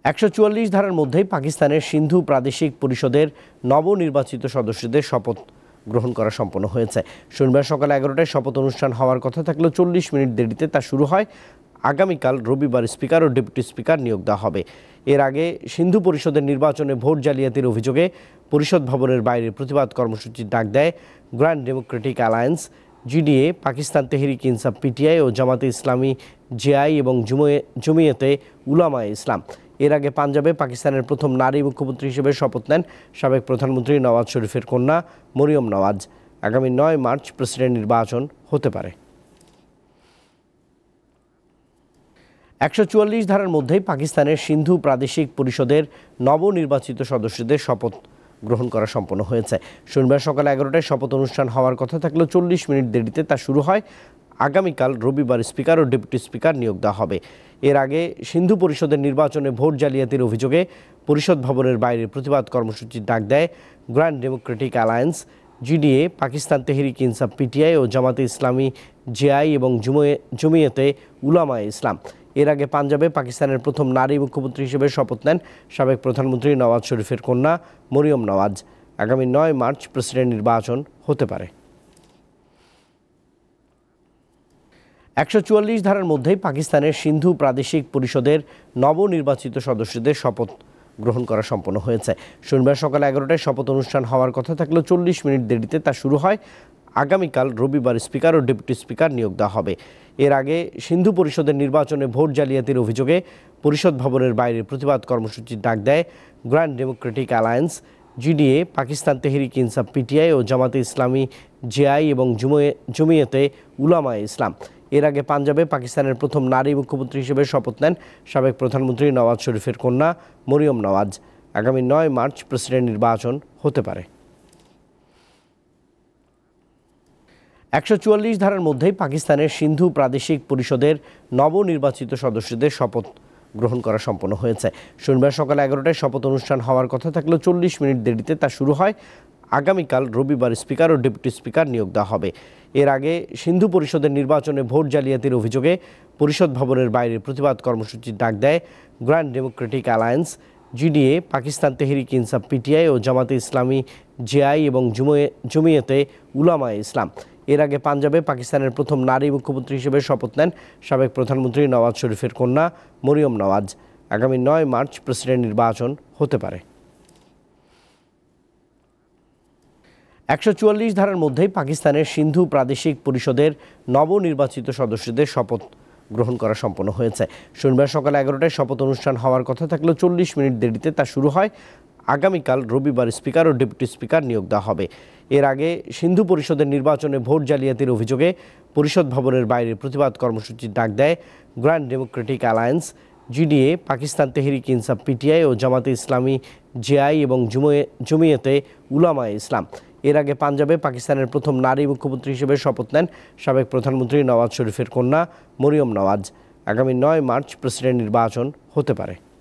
144 ধারার মধ্যেই পাকিস্তানের সিন্ধু প্রাদেশিক পরিষদের নবনির্বাচিত সদস্যদের শপথ গ্রহণ করা সম্পন্ন হয়েছে। শনিবার সকাল 11টায় শপথ অনুষ্ঠান হওয়ার কথা থাকলেও 40 মিনিট দেরিতে তা শুরু হয়। আগামীকাল রবিবার স্পিকার ও ডেপুটি স্পিকার নিয়োগ দেওয়া হবে। এর আগে সিন্ধু পরিষদের নির্বাচনে ভোট জালিয়াতির অভিযোগে পরিষদ ভবনের বাইরে প্রতিবাদ কর্মসূচির ডাক দেয় Grand Democratic Alliance GDA, Pakistan Tehreek Insaf PTI ও জামাতে ইসলামী জেআই এবং জমিয়তে উলামায়ে ইসলাম। এর আগে পাঞ্জাবে পাকিস্তানের প্রথম নারী মুখ্যমন্ত্রী হিসেবে শপথ নেন সাবেক প্রধানমন্ত্রী নওয়াজ শরীফের কন্যা মরিয়ম নওয়াজ। আগামী 9 মার্চ প্রেসিডেন্ট নির্বাচন হতে পারে। 144 ধারার মধ্যেই পাকিস্তানের সিন্ধু প্রাদেশিক পরিষদের নবনির্বাচিত সদস্যদের শপথ গ্রহণ করা সম্পন্ন হয়েছে। শনিবার সকাল 11টায় শপথ অনুষ্ঠান হওয়ার কথা থাকলেও 40 মিনিট দেরিতে তা শুরু হয়। আগামীকাল রবিবার স্পিকার ও ডেপুটি স্পিকার নিয়োগ দেওয়া হবে। এর আগে সিন্ধু পরিষদের নির্বাচনে ভোট জালিয়াতির অভিযোগে পরিষদ ভবনের বাইরে প্রতিবাদ কর্মসূচির ডাক দেয় Grand Democratic Alliance GDA, Pakistan Tehreek Insaf PTI ও জামাতে ইসলামী জেআই এবং জমিয়তে উলামায়ে ইসলাম। এর আগে পাঞ্জাবে পাকিস্তানের প্রথম নারী মুখ্যমন্ত্রী হিসেবে শপথ নেন সাবেক প্রধানমন্ত্রী নওয়াজ শরীফের কন্যা মরিয়ম নওয়াজ। আগামী 9 মার্চ প্রেসিডেন্ট নির্বাচন হতে পারে। 144 ধারার মধ্যেই পাকিস্তানের সিন্ধু প্রাদেশিক পরিষদের নবনির্বাচিত সদস্যদের শপথ গ্রহণ করা সম্পন্ন হয়েছে। শনিবার সকাল 11টায় শপথ অনুষ্ঠান হওয়ার কথা থাকলেও 40 মিনিট দেরিতে তা শুরু হয়। আগামীকাল রবিবার স্পিকার ও ডেপুটি স্পিকার নিয়োগ দেওয়া হবে। এর আগে সিন্ধু পরিষদের নির্বাচনে ভোট জালিয়াতির অভিযোগে পরিষদ ভবনের বাইরে প্রতিবাদ কর্মসূচির ডাক দেয় Grand Democratic Alliance GDA, Pakistan Tehreek Insaf PTI ও জামাতে ইসলামী জেআই এবং জমিয়তে উলামায়ে ইসলাম। এর আগে পাঞ্জাবে পাকিস্তানের প্রথম নারী মুখ্যমন্ত্রী হিসেবে শপথ নেন সাবেক প্রধানমন্ত্রী নওয়াজ শরীফের কন্যা মরিয়ম নওয়াজ। আগামী 9 মার্চ প্রেসিডেন্ট নির্বাচন হতে পারে। 144 ধারার মধ্যেই পাকিস্তানের সিন্ধু প্রাদেশিক পরিষদের নবনির্বাচিত সদস্যদের শপথ গ্রহণ করা সম্পন্ন হয়েছে। শনিবার সকাল 11টায় শপথ অনুষ্ঠান হওয়ার কথা থাকলেও 40 মিনিট দেরিতে তা শুরু হয়। আগামীকাল রবিবার স্পিকার ও ডেপুটি স্পিকার নিয়োগ দেওয়া হবে। এর আগে সিন্ধু পরিষদের নির্বাচনে ভোট জালিয়াতির অভিযোগে পরিষদ ভবনের বাইরে প্রতিবাদ কর্মসূচির ডাক দেয় Grand Democratic Alliance GDA, Pakistan Tehreek Insaf PTI ও জামাতে ইসলামী জেআই এবং জমিয়তে উলামায়ে ইসলাম। এর আগে পাঞ্জাবে পাকিস্তানের প্রথম নারী মুখ্যমন্ত্রী হিসেবে শপথ নেন সাবেক প্রধানমন্ত্রী নওয়াজ শরীফের কন্যা মরিয়ম নওয়াজ। আগামী 9 মার্চ প্রেসিডেন্ট নির্বাচন হতে পারে। 144 ধারার মধ্যেই পাকিস্তানের সিন্ধু প্রাদেশিক পরিষদের নবনির্বাচিত সদস্যদের শপথ গ্রহণ করা সম্পন্ন হয়েছে। শনিবার সকাল 11টায় শপথ অনুষ্ঠান হওয়ার কথা থাকলেও 40 মিনিট দেরিতে তা শুরু হয়। আগামীকাল রবিবার স্পিকার ও ডেপুটি স্পিকার নিয়োগ দেওয়া হবে। এর আগে সিন্ধু পরিষদের নির্বাচনে ভোট জালিয়াতির অভিযোগে পরিষদ ভবনের বাইরে প্রতিবাদ কর্মসূচির ডাক দেয় Grand Democratic Alliance GDA, Pakistan Tehreek Insaf PTI ও জামাতে ইসলামী জেআই এবং জমিয়তে উলামায়ে ইসলাম। এর আগে পাঞ্জাবে পাকিস্তানের প্রথম নারী মুখ্যমন্ত্রী হিসেবে শপথ নেন সাবেক প্রধানমন্ত্রী নওয়াজ শরীফের কন্যা মরিয়ম নওয়াজ। আগামী 9 মার্চ প্রেসিডেন্ট নির্বাচন হতে পারে।